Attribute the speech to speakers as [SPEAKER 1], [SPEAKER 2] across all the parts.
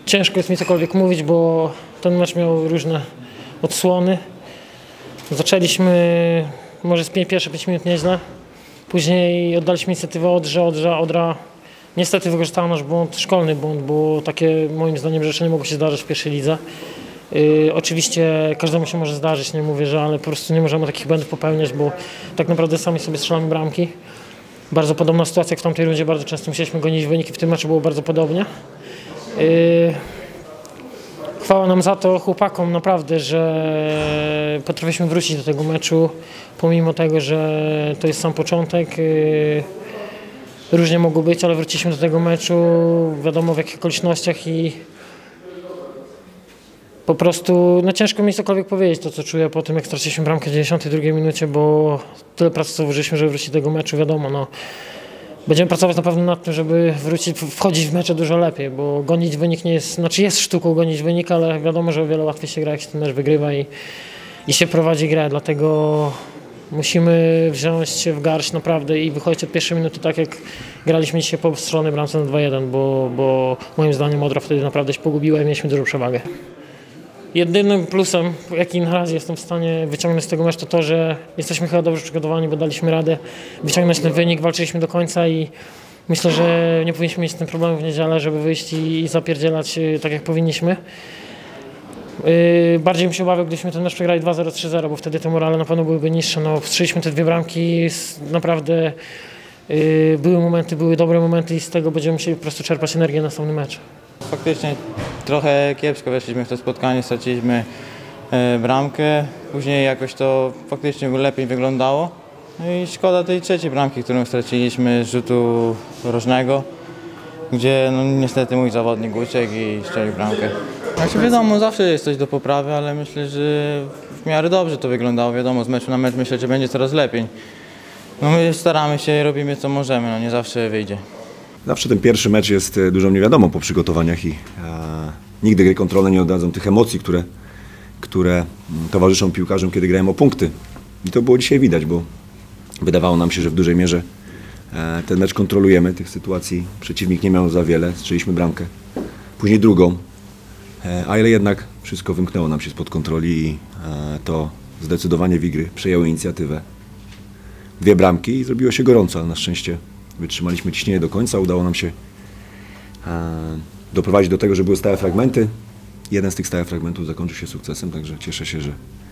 [SPEAKER 1] Ciężko jest mi cokolwiek mówić, bo ten mecz miał różne odsłony. Zaczęliśmy może z pierwsze 5 minut nieźle. Później oddaliśmy inicjatywę Odra niestety wykorzystała nasz błąd, szkolny błąd, bo takie moim zdaniem rzeczy nie mogło się zdarzyć w pierwszej lidze. Oczywiście każdemu się może zdarzyć, nie mówię, że ale po prostu nie możemy takich błędów popełniać, bo tak naprawdę sami sobie strzelamy bramki. Bardzo podobna sytuacja jak w tamtej rundzie, bardzo często musieliśmy gonić wyniki, w tym meczu było bardzo podobnie. Chwała nam za to, chłopakom naprawdę, że potrafiliśmy wrócić do tego meczu, pomimo tego, że to jest sam początek. Różnie mogło być, ale wróciliśmy do tego meczu, wiadomo w jakich okolicznościach i po prostu ciężko mi cokolwiek powiedzieć to, co czuję po tym, jak straciliśmy bramkę w 92 minucie, bo tyle pracy co włożyliśmy, żeby wrócić do tego meczu, wiadomo. Będziemy pracować na pewno nad tym, żeby wchodzić w mecze dużo lepiej, bo gonić wynik nie jest, jest sztuką gonić wynik, ale wiadomo, że o wiele łatwiej się gra, jak się ten mecz wygrywa i się prowadzi grę, dlatego musimy wziąć się w garść naprawdę i wychodzić od pierwszej minuty tak, jak graliśmy dzisiaj po strzelonej bramce na 2-1, bo moim zdaniem Odra wtedy naprawdę się pogubiła i mieliśmy dużą przewagę. Jedynym plusem, jaki na razie jestem w stanie wyciągnąć z tego meczu, to, że jesteśmy chyba dobrze przygotowani, bo daliśmy radę wyciągnąć ten wynik, walczyliśmy do końca i myślę, że nie powinniśmy mieć z tym problemu w niedzielę, żeby wyjść i zapierdzielać tak, jak powinniśmy. Bardziej bym się obawiał, gdybyśmy ten mecz przegrali 2-0, 3-0, bo wtedy te morale na pewno byłyby niższe. Strzeliśmy te 2 bramki, naprawdę były momenty, były dobre momenty i z tego będziemy musieli po prostu czerpać energię na następny mecz.
[SPEAKER 2] Faktycznie trochę kiepsko weszliśmy w to spotkanie, straciliśmy bramkę, później jakoś to faktycznie lepiej wyglądało. No i szkoda tej trzeciej bramki, którą straciliśmy z rzutu rożnego, gdzie niestety mój zawodnik uciekł i strzelił bramkę. Znaczy wiadomo, zawsze jest coś do poprawy, ale myślę, że w miarę dobrze to wyglądało. Wiadomo, z meczu na mecz myślę, że będzie coraz lepiej. My staramy się, robimy co możemy, nie zawsze wyjdzie.
[SPEAKER 3] Zawsze ten pierwszy mecz jest dużą niewiadomą po przygotowaniach i nigdy gry kontrolne nie oddadzą tych emocji, które towarzyszą piłkarzom, kiedy grają o punkty. I to było dzisiaj widać, bo wydawało nam się, że w dużej mierze ten mecz kontrolujemy. Tych sytuacji przeciwnik nie miał za wiele, strzeliśmy bramkę, później drugą, ale jednak wszystko wymknęło nam się spod kontroli i to zdecydowanie Wigry przejęły inicjatywę. 2 bramki i zrobiło się gorąco, ale na szczęście wytrzymaliśmy ciśnienie do końca, udało nam się doprowadzić do tego, że były stałe fragmenty. Jeden z tych stałych fragmentów zakończył się sukcesem, także cieszę się,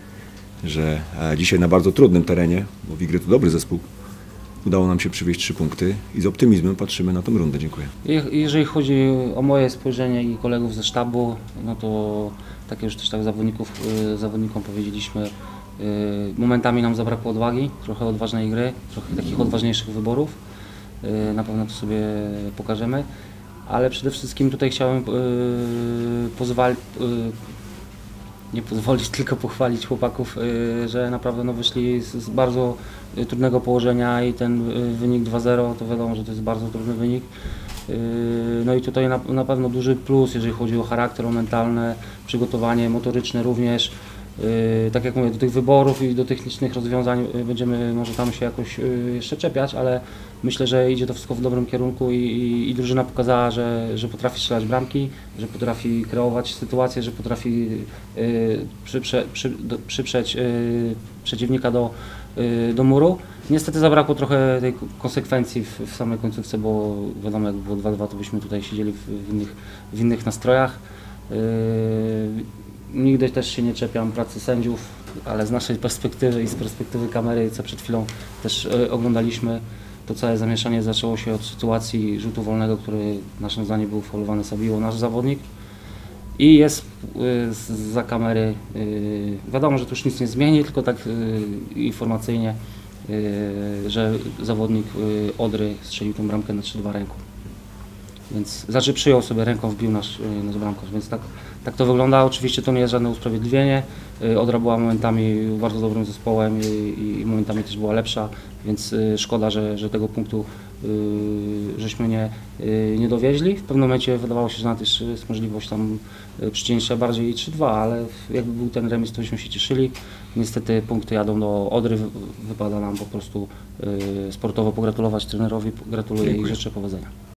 [SPEAKER 3] że dzisiaj na bardzo trudnym terenie, bo Wigry to dobry zespół, udało nam się przywieźć 3 punkty i z optymizmem patrzymy na tą rundę. Dziękuję.
[SPEAKER 4] Jeżeli chodzi o moje spojrzenie i kolegów ze sztabu, to tak już też tak zawodnikom powiedzieliśmy, momentami nam zabrakło odwagi, trochę odważnej gry, trochę takich odważniejszych wyborów. Na pewno to sobie pokażemy, ale przede wszystkim tutaj chciałem nie pozwolić, tylko pochwalić chłopaków, że naprawdę wyszli z bardzo trudnego położenia i ten wynik 2-0 to wiadomo, że to jest bardzo trudny wynik. No i tutaj na pewno duży plus, jeżeli chodzi o charakter, o mentalne przygotowanie, motoryczne również. Tak jak mówię, do tych wyborów i do technicznych rozwiązań będziemy może tam się jakoś jeszcze czepiać, ale myślę, że idzie to wszystko w dobrym kierunku i drużyna pokazała, że potrafi strzelać bramki, że potrafi kreować sytuacje, że potrafi przyprzeć przeciwnika do muru. Niestety zabrakło trochę tej konsekwencji w samej końcówce, bo wiadomo, jak było 2-2, to byśmy tutaj siedzieli w innych nastrojach. Nigdy też się nie czepiam pracy sędziów, ale z naszej perspektywy i z perspektywy kamery, co przed chwilą też oglądaliśmy, to całe zamieszanie zaczęło się od sytuacji rzutu wolnego, który naszym zdaniem był faulowany Sabiło, nasz zawodnik. I jest za kamery, wiadomo, że to już nic nie zmieni, tylko tak informacyjnie, że zawodnik Odry strzelił tą bramkę na 3-2 ręką. Więc przyjął sobie ręką, wbił nasz bramkarz, więc tak to wygląda. Oczywiście to nie jest żadne usprawiedliwienie. Odra była momentami bardzo dobrym zespołem i momentami też była lepsza, więc szkoda, że tego punktu żeśmy nie dowieźli. W pewnym momencie wydawało się, że nawet jest możliwość tam przycięcia bardziej 3-2, ale jakby był ten remis, to byśmy się cieszyli. Niestety punkty jadą do Odry, wypada nam po prostu sportowo pogratulować trenerowi, gratuluję i życzę powodzenia.